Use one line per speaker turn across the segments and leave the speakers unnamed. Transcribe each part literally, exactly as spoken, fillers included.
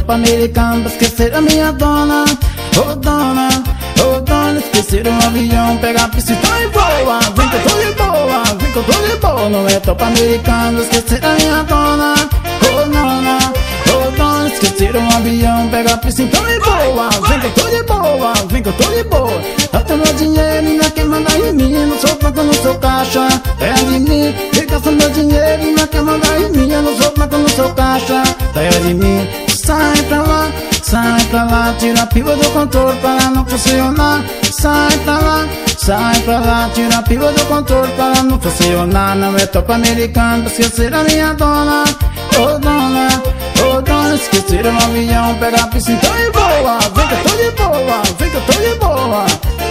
topo americano pra esquecer a minha dona. Ô dona, ô dona, esquecer um avião, pegar a pista e voa. Vem que eu tô de boa, vem que eu tô de boa. Não é topo americano pra esquecer a minha dona. Ô dona, ô dona, esquecer um avião, pegar a pista e voa. Vem que eu tô de boa, vem que eu tô de boa. Até meu dinheiro ainda quer mandar em mim. Não sou banco, não sou caixa, é de mim. Gasta meu dinheiro ainda quer mandar em mim. Eu não sou banco, não sou caixa, é de mim. Sai pra lá, sai pra lá, tira a piva do controle para não funcionar. Sai pra lá, sai pra lá, tira a piva do controle para não funcionar. Não é topo americano pra esquecer a minha dona. Ô dona, ô dona, esquecer um avião, pega a pista então e voa. Vem que eu tô de boa, vem que eu tô de boa.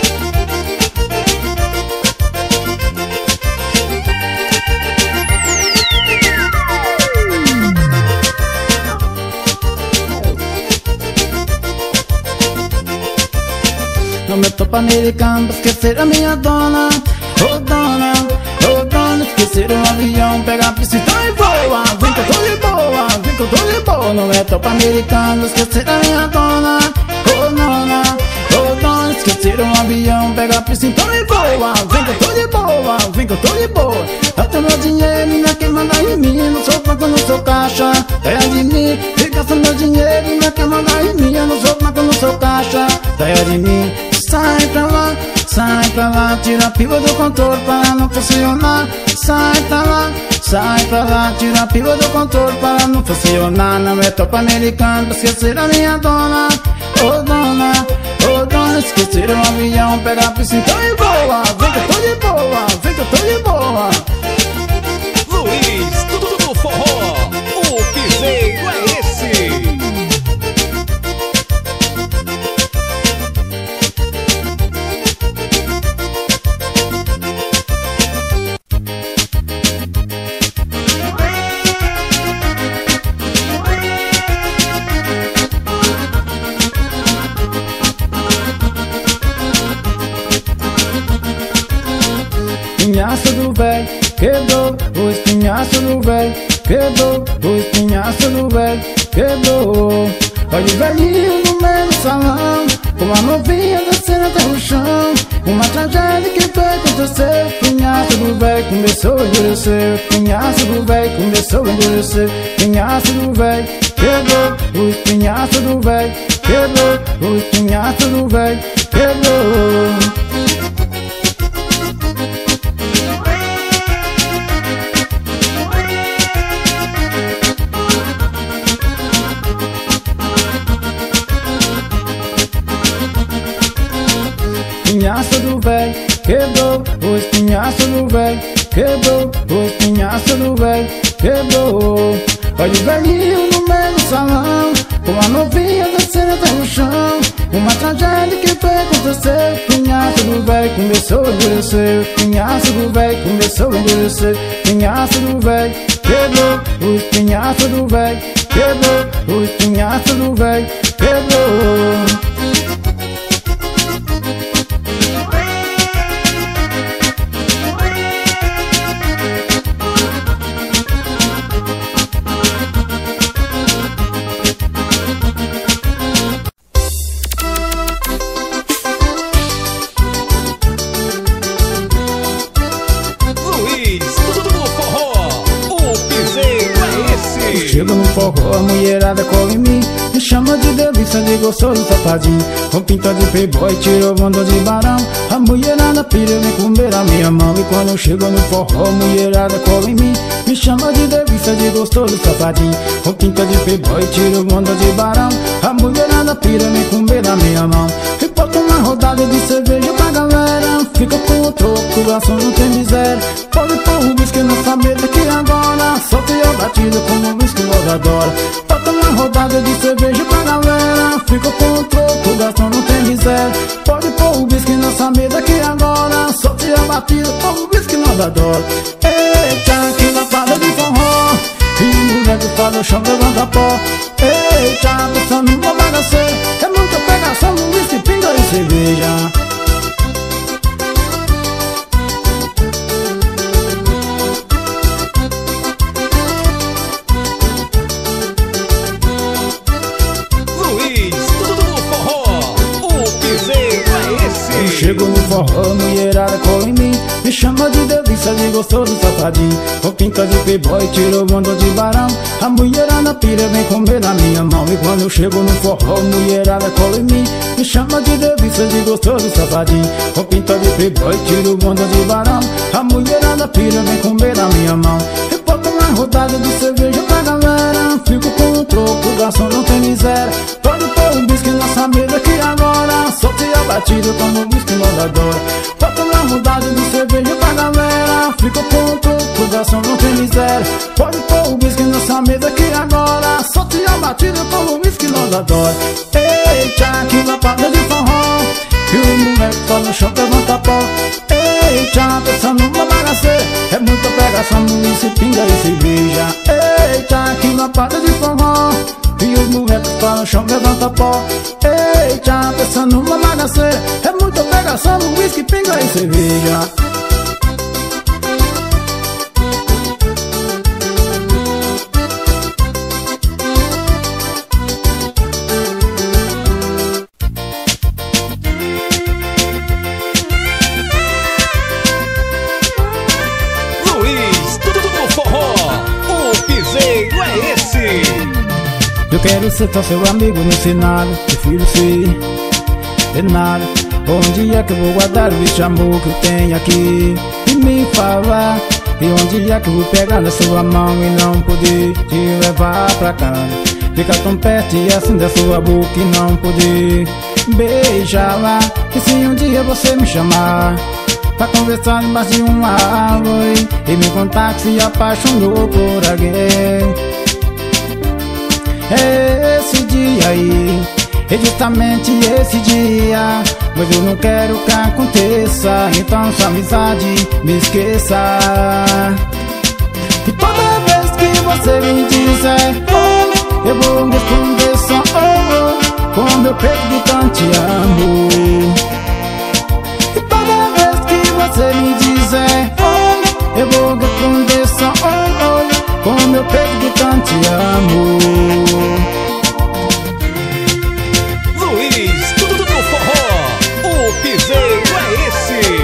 Não me topo americano pra esquecer a minha dona. Ô dona, ô dona, esquecer um avião, pega a pista e voa. Vem que eu tô de boa, vem que eu tô de boa. Não é topo americano pra esquecer a minha dona. Ô dona, ô dona, esquecer um avião, pega a pista e voa. Vem que eu tô de boa, vem que eu tô de boa. Até meu dinheiro ainda quer mandar em mim. Não sou banco, não sou caixa, é de mim. Gasta meu dinheiro ainda quer mandar em mim. Eu não sou banco, não sou caixa, é de mim. Sai pra lá, sai pra lá, tira a piva do controle para não funcionar. Sai pra lá, sai pra lá, tira a piva do controle para não funcionar. Não é topo americano pra esquecer a minha dona. Ô dona, ô dona, esquecer um avião, pega a pista então e voa. Vem que eu tô de boa, vem que eu tô de boa.
Luiz, tudo do forró, o piseiro é esse.
Espinhaço do véi, quebrou. O espinhaço do véi, quebrou. O espinhaço do véi, quebrou. Olha o velhinho no meio do salão, com a novinha descendo até o chão. Uma tragédia que foi acontecer. O espinhaço do véi começou a endurecer. O espinhaço do véi começou a endurecer. O espinhaço do véi, quebrou. O espinhaço do véi, quebrou. O espinhaço do véi, quebrou. Espinhaço do véi, quebrou. O espinhaço do véi, quebrou. O espinhaço do véi, quebrou. Olha o velhinho no meio do salão, com a novinha descendo até o chão. Uma tragédia que foi acontecer. O espinhaço do véi começou a endurecer. O espinhaço do véi começou a endurecer. O espinhaço do véi, quebrou. O espinhaço do véi, quebrou. O espinhaço do véi, quebrou. Chego no forró, a mulherada cola em mim, me chama de delícia, de gostoso safadinho. Com pinta de playboy, tirou onda de barão. A mulherada pira, vem comer a minha mão. E quando eu chego no forró, a mulherada cola em mim, me chama de delícia, de gostoso safadinho. Com pinta de playboy, tirou onda de barão. A mulherada pira, vem comer a minha mão. E bota uma rodada de cerveja pra galera. Fica com o troco, o garçom não tem miséria. Pode pôr o whisky nessa mesa que agora solta a batida como o whisky nós adora. Bota uma rodada de cerveja pra galera. Fica com o troco, o garçom não tem miséria. Pode pôr o whisky nessa mesa que agora solta a batida como o whisky nós adora. Eita, que lapada de forró, e mulher que fala o chão levanta pó. Eita, pensando numa bagaceira, é muita pegação no whisky, pinga e cerveja. forró, mulherada cola em mim. Me chama de delícia, de gostoso, safadinho. Com pinta de playboy, tirou onda de barão. A mulherada pira, vem comer na minha mão. E quando eu chego no forró, mulherada cola em mim. Me chama de delícia, de gostoso, safadinho. Com pinta de playboy, tirou onda de barão. A mulherada pira, vem comer na minha mão. Eu boto uma rodada de cerveja pra galera. Fico com um troco, o garçom não tem miséria. Pode pôr um whisky nessa mesa aqui agora. Solte a batida como um whisky mandadora. Bota uma rodada de cerveja pra galera. Fica com um troco, o garçom não tem miséria. Pode pôr um whisky nessa mesa aqui agora. Solte a batida como um whisky mandadora. Eita, que lapada de forró. E o moleque tá no chão, levanta pó. Eita, pensando numa bagaceira. É muita pegação, isso, pinga e cerveja. Eita, que lapada de forró. E os moleques tá no chão, levanta pó. Eita, pensando numa bagaceira. É muita pegação, whisky, pinga e cerveja. Eu quero ser tão seu amigo, não sei nada. Prefiro ser de nada. Onde é que eu vou guardar o amor que eu tenho aqui? E me falar. E onde é que eu vou pegar na sua mão e não poder te levar pra casa? Ficar tão perto e assim da sua boca e não poder beijar lá. E se um dia você me chamar pra conversar embaixo de uma árvore e me contar que se apaixonou por alguém, é esse dia aí, é justamente esse dia. Mas eu não quero que aconteça, então sua amizade me esqueça. E toda vez que você me dizer oh, eu vou responder só oh, oh, com meu peito de tanto te amo. E toda vez que você me dizer oh, eu vou responder só oh, oh, com meu peito de tanto te amo.
Luiz, tudo no forró, o piseiro é esse.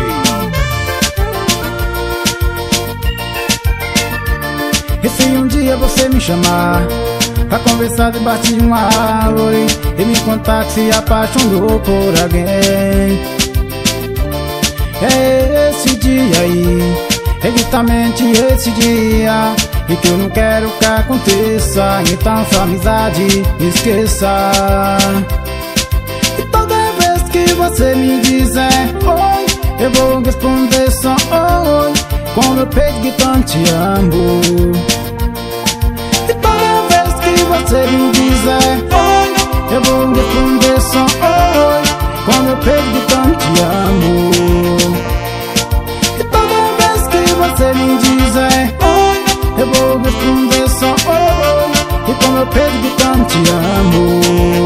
E se um dia você me chamar pra conversar debaixo de uma árvore e me contar que se apaixonou por alguém, é esse dia aí, é justamente esse dia. E que eu não quero que aconteça, então sua amizade me esqueça. E toda vez que você me dizer oi, eu vou responder só oi, com meu peito de tanto te amo. E toda vez que você me dizer oi, eu vou responder só oi, com meu peito de tanto te amo. E toda vez que você me dizer oi, eu vou responder só oh, oh, e com meu peito de tanto te amo.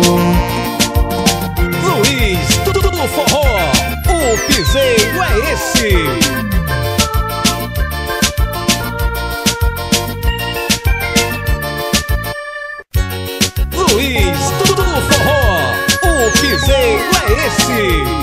Luiz, tudo no forró, o piseiro é esse. Luiz, tudo no forró, o piseiro é esse.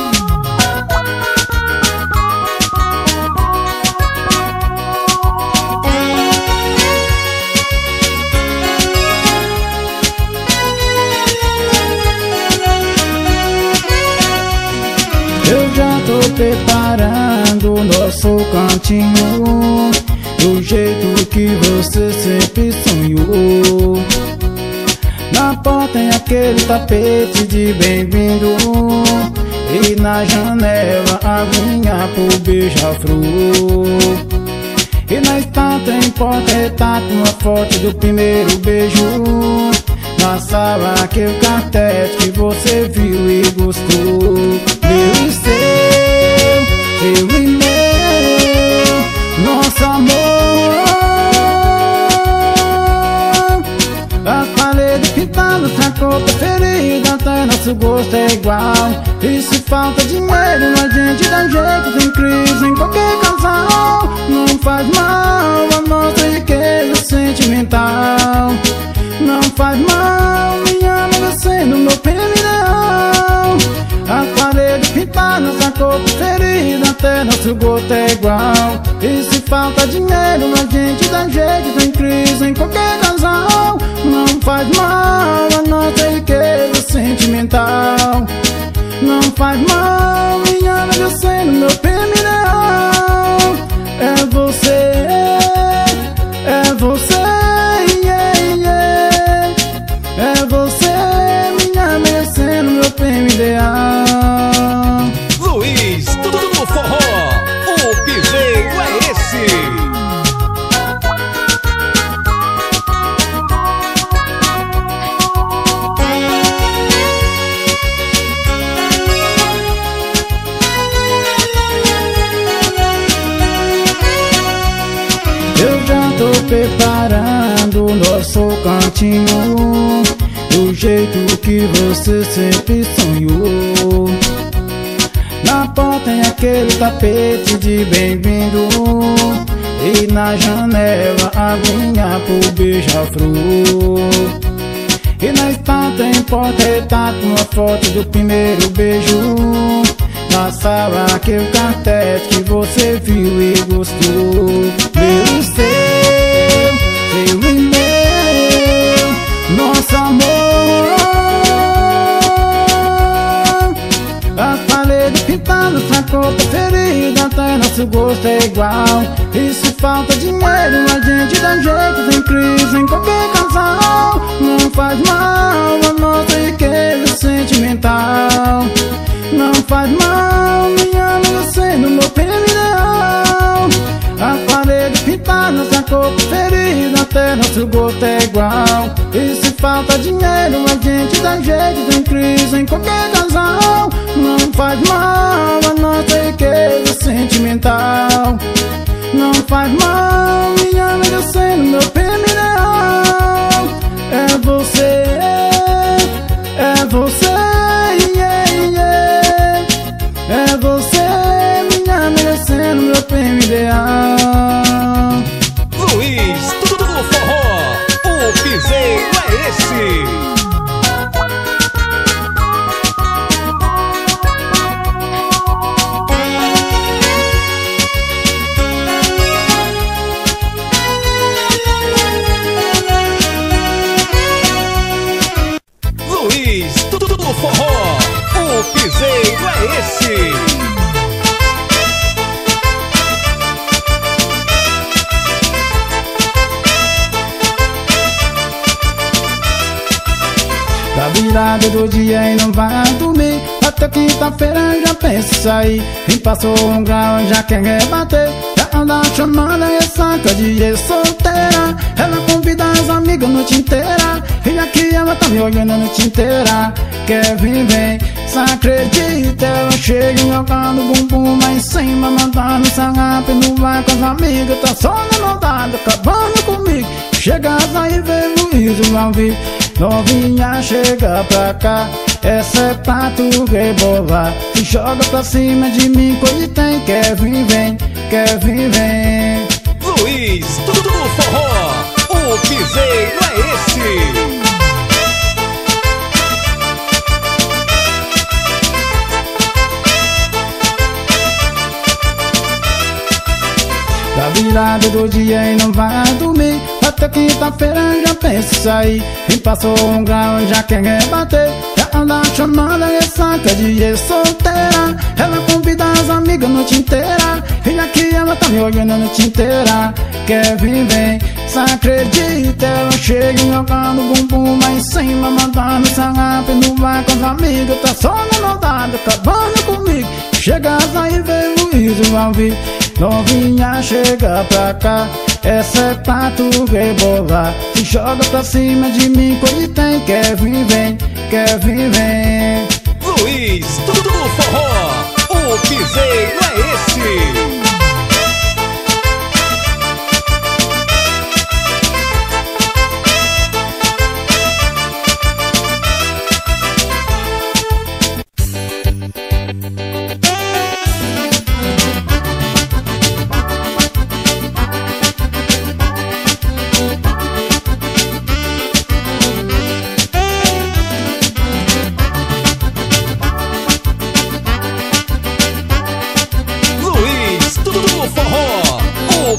Eu já tô preparando o nosso cantinho do jeito que você sempre sonhou. Na porta tem aquele tapete de bem-vindo e na janela a aguinha pro beija-flor. E na estante em porta-retrato uma foto do primeiro beijo. Na sala aquele cartete que você viu e gostou. Meu e seu, seu e meu, nosso amor. As paredes pintadas na cor preferida, até nosso gosto é igual. E se falta dinheiro, a gente dá jeito. Tem crise em qualquer casal. Não faz mal a nossa riqueza sentimental. Não faz mal, me ama você no meu pé ideal. As paredes pintadas na cor preferida, até nosso gosto é igual. E se falta dinheiro, a gente dá jeito. Tem crise em qualquer casal. Não faz mal a nossa riqueza sentimental. Não faz mal, minha amiga, sendo meu prêmio ideal. É você, é você, yeah, yeah. É você, minha amiga, sendo meu prêmio ideal.
Luiz, tudo no forró, o piseiro é esse.
Preparando o nosso cantinho do jeito que você sempre sonhou. Na porta tem aquele tapete de bem-vindo e na janela a aguinha pro beija-flor. E na estante tem porta-retrato uma foto do primeiro beijo. Na sala aquele cartete que você viu e gostou. Meu seu, seu e meu, nosso amor. As paredes pintadas, a cor preferida, até nosso gosto é igual. E se falta dinheiro, a gente dá jeito. Tem crise em qualquer casal. Não faz mal a nossa riqueza sentimental. Não faz mal, minha amiga, sendo meu prêmio ideal. As paredes pintadas, a cor preferida, até nosso gosto é igual. E se falta dinheiro, a gente dá jeito. Tem crise em qualquer casal. Não faz mal a nossa riqueza sentimental. Não faz mal, minha amiga, sendo meu prêmio ideal. É você, é você, yeah, yeah. É você, minha amiga, sendo meu prêmio ideal.
Luiz, tudo no forró, o piseiro é esse. Luiz, tudo no forró, o piseiro é esse.
Tá virada do dia e não vai dormir. Até quinta-feira já pensa em sair. E passou um grau já quer rebater. Já anda chamando a ressaca de ex-solteira. Ela convida as amigas a noite inteira. E aqui ela tá me olhando a noite inteira. Quer vir, vem, só acredita. Ela chega jogando bumbum lá em cima, mandando sarrafo e não vai com as amigas. Tá só na maldade, acabando comigo. Chega aí, vem Luiz ao vivo. Novinha, chega pra cá. Essa é pra tu rebolar. Se joga pra cima de mim, coisa tem. Quer vir, vem, quer vir, vem.
Luiz, tudo no forró, o piseiro é esse.
Tá virada do dia e não vai dormir. Até quinta-feira já pensa em sair. E passou um grau já quer rebater. Já anda chamando a ressaca de ex-solteira. Ela convida as amigas a noite inteira. E aqui ela tá me olhando a noite inteira. Quer vir, vem, só acredita. Ela chega jogando bumbum lá em cima, mandando sarrafo e não vai com as amigas. Tá só na maldade, acabando comigo. Chega aí, vem Luiz ao vivo. Novinha, chega pra cá. Essa é pra tu rebolar. Se joga pra cima de mim, coisa tem. Quer vir, vem, quer vir, vem.
Luiz, tudo no forró, o piseiro é esse.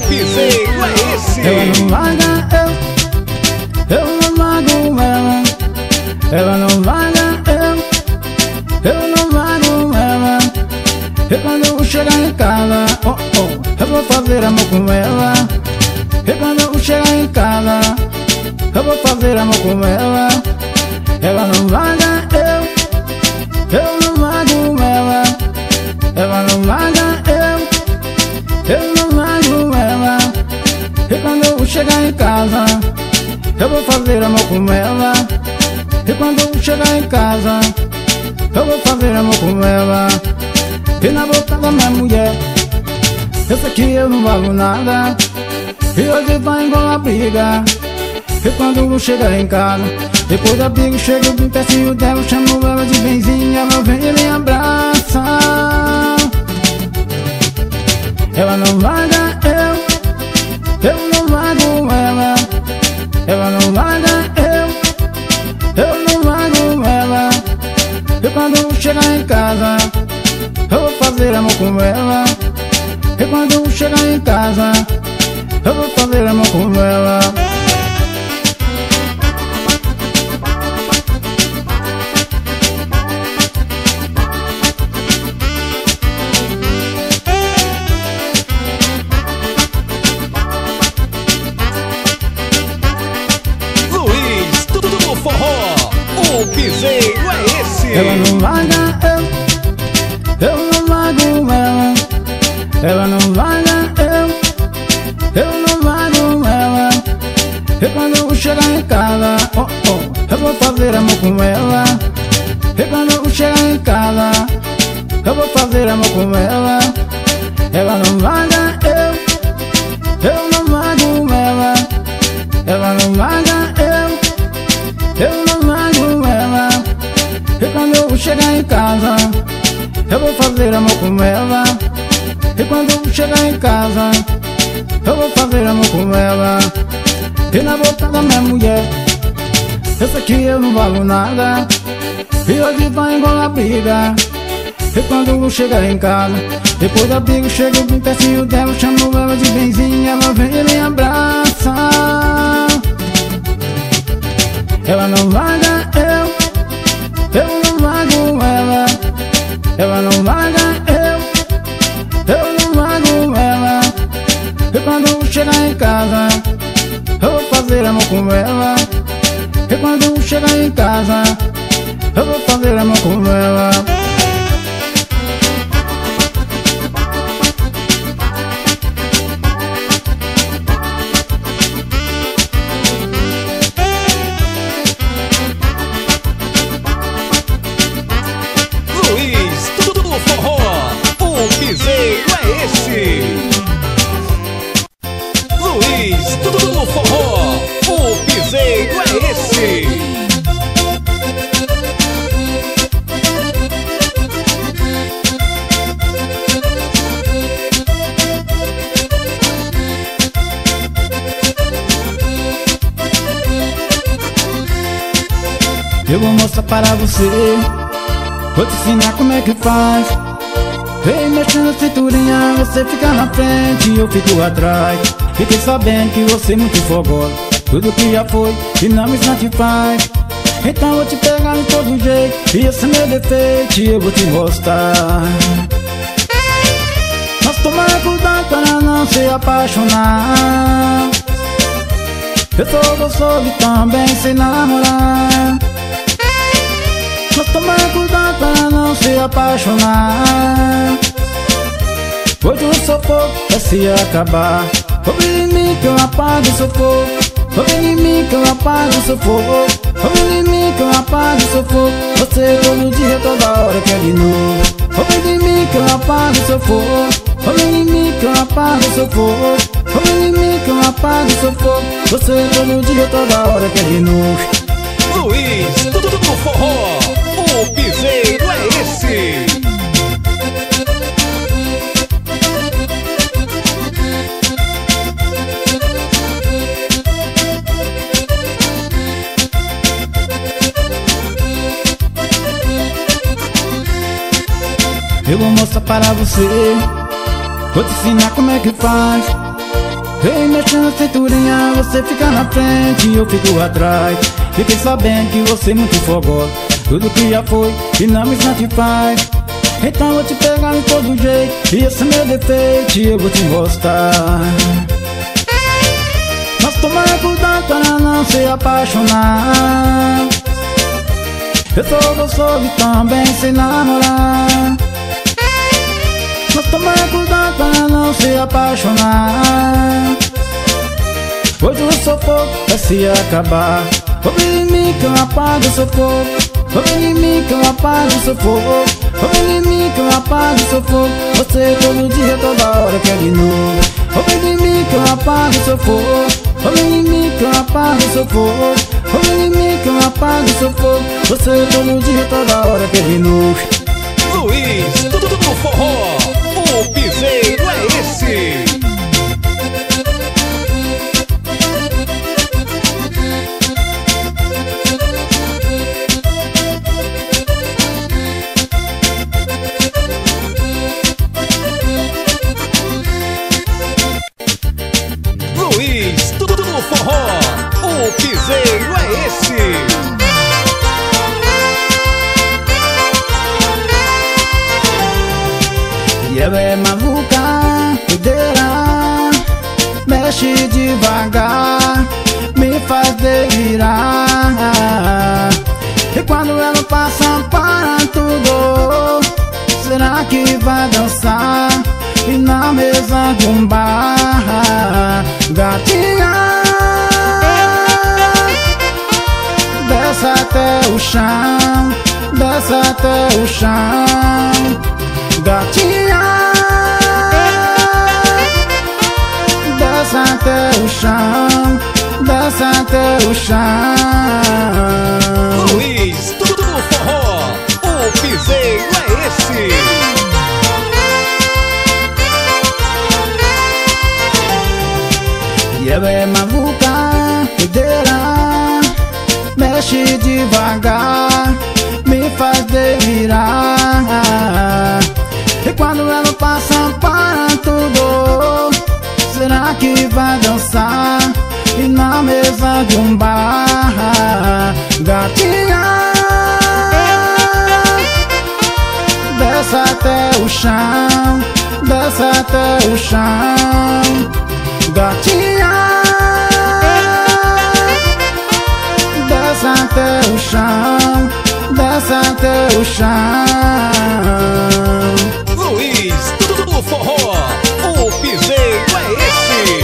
piseiro é esse.
Ela não larga eu, eu não largo ela. Ela não larga eu, eu não largo ela. E quando eu chegar em casa, oh oh, eu vou fazer amor com ela. E quando eu chegar em casa, eu vou fazer amor com ela. Ela não larga eu, eu não largo ela. Ela não larga eu, eu não largo ela. E quando eu chegar em casa, eu vou fazer amor com ela. E quando eu chegar em casa, eu vou fazer amor com ela. E na boca da minha mulher, eu sei que eu não valgo nada. E hoje vai igual a briga. E quando eu chegar em casa, depois da briga eu chego bem pertinho dela, chamo ela de benzinha, ela vem e me abraça. Ela não larga eu, eu não largo ela. Ela não larga eu, eu não largo ela. E quando eu chegar em casa, eu vou fazer amor com ela. E quando eu chegar em casa, eu vou fazer amor com ela.
Luiz, tudo no forró, o piseiro é esse.
Ela não larga eu, eu não largo ela. Ela não larga eu, eu não largo ela. E quando eu chegar em casa, oh oh, eu vou fazer amor com ela. E quando eu chegar em casa, eu vou fazer amor com ela. Ela não larga eu, eu não largo ela. Ela não larga eu, eu não largo ela. E quando eu chegar em casa, eu vou fazer amor com ela. E quando eu chegar em casa, eu vou fazer amor com ela. E na boca da minha mulher, eu sei que eu não valgo nada. E hoje vai igual a briga. E quando eu chegar em casa, depois da briga eu chego bem pertinho dela, chamo ela de benzinha, ela vem e me abraça. Ela não larga eu, eu não largo ela. Ela não larga eu, eu não largo ela. E quando eu chegar em casa, eu vou fazer amor com ela. E quando eu chegar em casa, eu vou fazer amor com ela.
Luiz, tudo no forró, o piseiro é esse. Luiz, tudo no forró, o piseiro é esse.
Eu vou mostrar para você, vou te ensinar como é que faz. Vem mexendo a cinturinha, você fica na frente e eu fico atrás. Fiquei sabendo que você não te fogola, tudo que já foi e não me satisfaz. Então vou te pegar de todo jeito, e esse é meu defeito eu vou te mostrar. Mas toma cuidado para não se apaixonar. Eu sou gostoso e também sei namorar. Mas toma cuidado para não se apaixonar. Hoje o sufoco vai se acabar. Ouve em mim que eu apago o sufoco. Ouve em mim que eu apago o sufoco. Ouve em mim que eu apago o sufoco. Você todo dia, toda hora quer de novo. Ouve em mim que eu apago o sufoco. Ouve em mim que eu apago o sufoco. Ouve em mim que eu apago o sufoco. Você todo dia, toda hora quer de novo.
Luiz, tudo no forró, o piseiro é esse.
Eu vou mostrar para você, vou te ensinar como é que faz. Vem mexendo na cinturinha, você fica na frente e eu fico atrás. Fiquei sabendo que você é muito fogosa, tudo que já foi e não me satisfaz. Então eu vou te pegar de todo jeito, e esse é meu defeito eu vou te mostrar. Mas toma cuidado para não se apaixonar. Eu sou gostoso e também sei namorar. Mas toma cuidado para não se apaixonar. Hoje o sufoco vai se acabar. Ouve em mim que eu apago o sufoco. Ouve em mim que eu apago o sufoco. Ouve em mim que eu apago o sufoco. Você todo dia, toda hora quer de novo. Ouve em mim que eu apago o sufoco. Ouve em mim que eu apago o sufoco. Ouve em mim que eu apago o sufoco. Você todo dia, toda hora quer de novo.
Luiz, tudo no forró, o piseiro é esse. Luiz, tudo no forró, o piseiro é esse.
E ela é maluca, doideira, mexe devagar, me faz delirar. E quando ela passa para tudo, será que vai dançar? E na mesa de um bar, gatinha, desce até o chão, desce até o chão. Gatinha, desce até o chão, desce até o chão.
Luiz, tudo no forró, o piseiro é esse.
E ela é maluca, doideira, mexe devagar, me faz delirar. E quando ela passa para tudo, será que vai dançar? E na mesa de um bar, gatinha, desce até o chão, desce até o chão. Gatinha, desce até o chão, desce até o chão.
Luiz, tudo no forró, o piseiro é esse.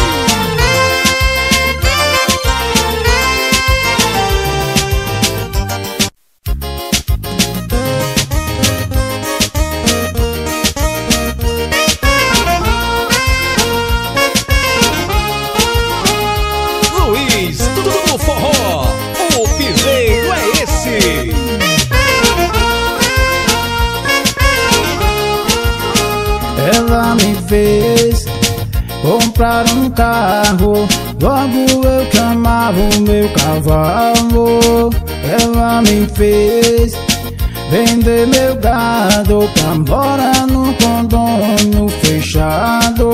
Luiz, tudo no forró, o piseiro é esse.
Ela me fez comprar um carro, logo eu que amava o meu cavalo. Ela me fez vender meu gado pra morar no condomínio fechado.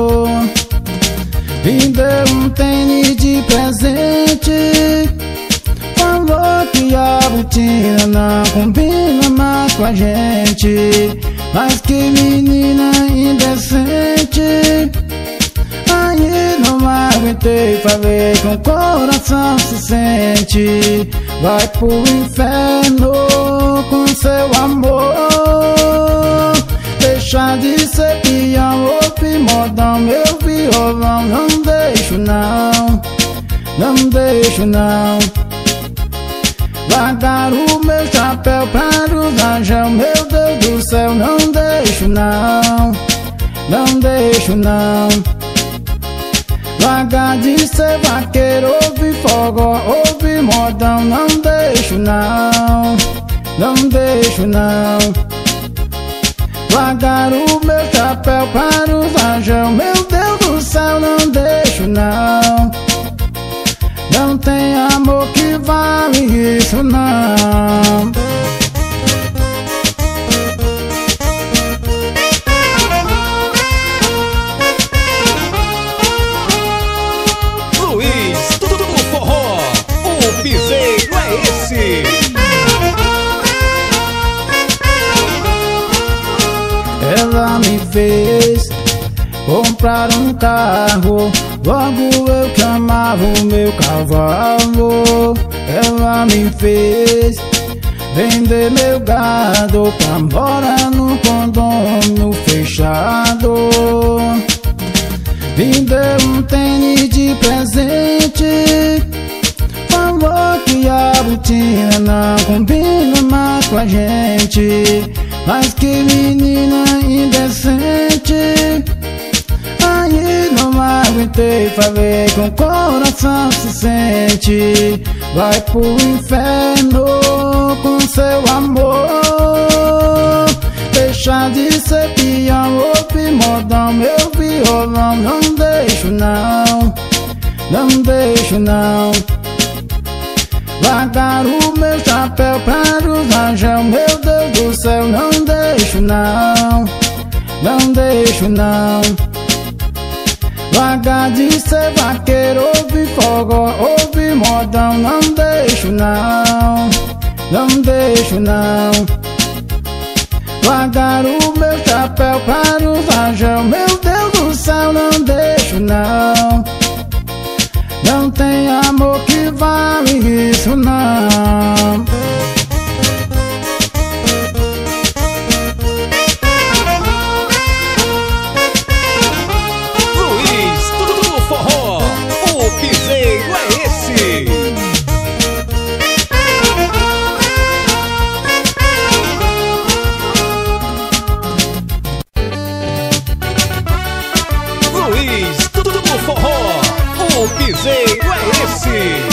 Me deu um tênis de presente, falou que a botina não combina mais com a gente. Mas que menina indecente, aí não aguentei, falei com o coração se sente. Vai pro inferno com seu amor, deixa de ser peão, ouve modão, meu violão. Não deixo não, não deixo não. Largar o meu chapéu para usar gel, meu Deus do céu. Não deixo não, não deixo não. Largar de ser vaqueiro, ouve forró, ouve modão. Não deixo não, não deixo não. Largar o meu chapéu para usar gel, meu Deus do céu. Não deixo não. Não tem amor que vale isso não. ela me fez comprar um carro. Logo eu que amava o meu cavalo. Ela me fez vender meu gado pra morar no condomínio fechado. Me deu um tênis de presente, falou que a botina não combina mais com a gente. Mas que menina indecente. Aí não aguentei, falei com o coração se sente. Vai pro inferno com seu amor. Deixa de ser peão, ouve modão, meu violão. Não deixo não, não deixo não. Largar o meu chapéu para usar gel, meu Deus do céu. Não deixo não, não deixo não. Largar de ser vaqueiro, ouve forró, ouve modão. Não deixo não, não deixo não. Largar o meu chapéu para usar gel, meu Deus do céu. Não deixo não. Não tem amor que vale isso não.
Luiz, tudo no forró, o piseiro é esse. Luiz, tudo no forró, o piseiro é esse.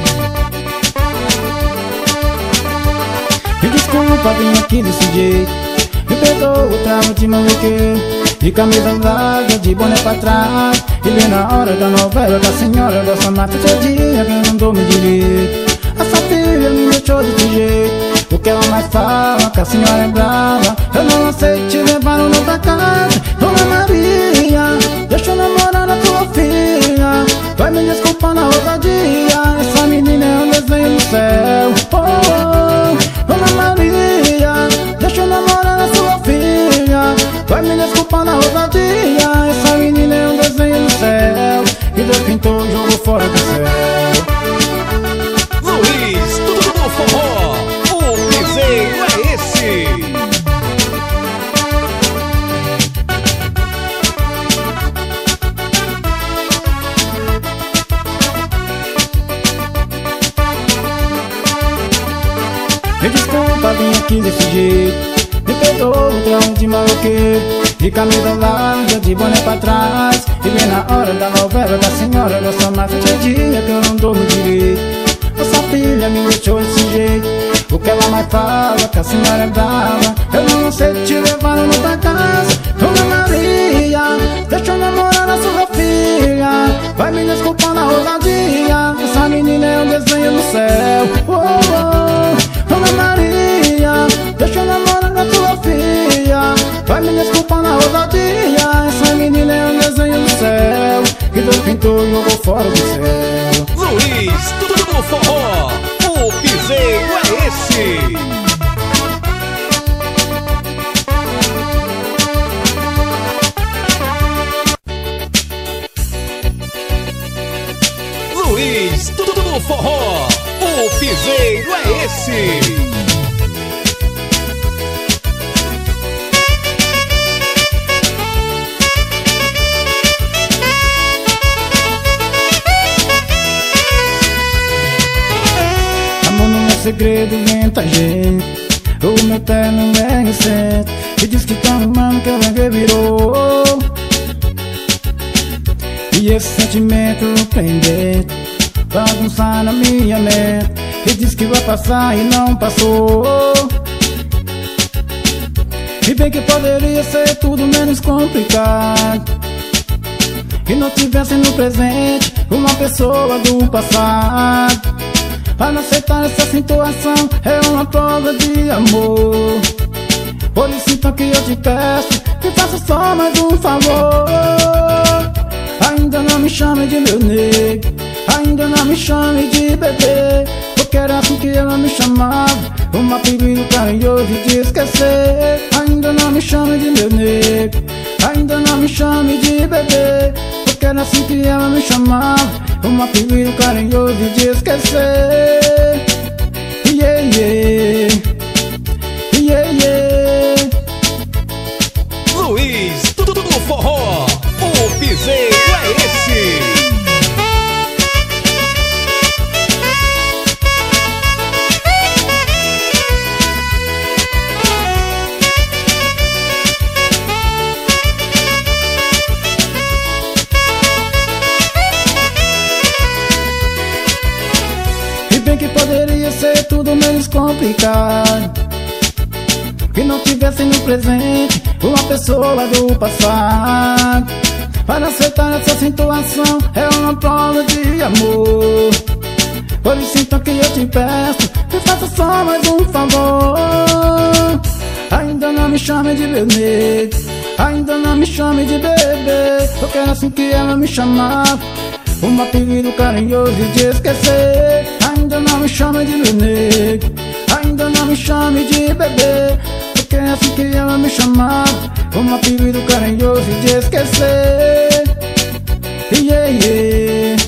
Me desculpa, vim aqui desse jeito. Me perdoa outra última vez que eu de camisa larga, de boné pra trás. E bem na hora da novela da senhora da sonata, seu dia que eu não dou me direito. Essa filha me deixou desse jeito, porque ela mais fala que a senhora é brava. Eu não aceito te levar no pra casa. Dona Maria, deixa eu namorar a tua filha. Vai me desculpar na ousadia, essa menina é um desenho no céu. Oh, oh, Dona Maria, deixa eu namorar a sua filha. Vai me desculpar na ousadia, essa menina é um desenho no céu. E Deus pintou o jogo fora do céu.
Luiz, tudo no forró, o piseiro é esse.
Me desculpa, vim aqui desse jeito. Me perdoa outra última maloqueiro, de camisa larga, de boné pra trás. E bem na hora da novela da senhora da sonata, tinha dia que eu não durmo direito. Essa filha me deixou desse jeito, porque ela mais fala que a senhora é brava. Eu não sei te levar no pra casa. Dona Maria, deixa eu namorar a sua filha. Vai me desculpar na ousadia, essa menina é um desenho no céu. Oh, oh, Dona Maria, deixa eu namorar a sua filha. Vai me desculpar na ousadia, essa menina é um desenho no céu. Que Deus pintou e jogou fora do céu.
Luiz, tudo no forró, o piseiro é esse. Luiz, tudo no forró, o piseiro é esse.
Segredo inventa gente, o meu terno é recente. E diz que tá arrumando que ela revirou. E esse sentimento pendente bagunçar na minha mente. E diz que vai passar e não passou. E bem que poderia ser tudo menos complicado, e não tivesse no presente uma pessoa do passado. Para não aceitar essa situação é uma prova de amor. Por isso então que eu te peço, me faça só mais um favor. Ainda não me chame de meu nego, ainda não me chame de bebê, porque era assim que ela me chamava, um apelido carinhoso de esquecer. Ainda não me chame de meu nego, de bebê, porque era assim que ela me chamava, um apelido carinhoso de esquecer. Yeah, yeah, yeah, yeah.
Luiz, tudo no forró, o piseiro é esse.
Bem que poderia ser tudo menos complicado, que não tivesse no presente uma pessoa do passado. Para aceitar essa situação é uma prova de amor. Por isso então que eu te peço, me faça só mais um favor. Ainda não me chame de bebê, ainda não me chame de bebê, porque era assim que ela me chamava, um apelido carinhoso de esquecer. Ainda não me chame de bebê, ainda não me chame de bebê, porque é assim que ela me chamava, um apelido carinhoso de esquecer. Yeah, yeah.